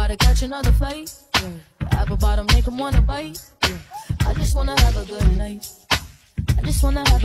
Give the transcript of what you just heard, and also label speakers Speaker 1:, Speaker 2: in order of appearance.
Speaker 1: about to catch another fight. Apple bottom make 'em wanna bite. I just wanna have a good night. I just wanna have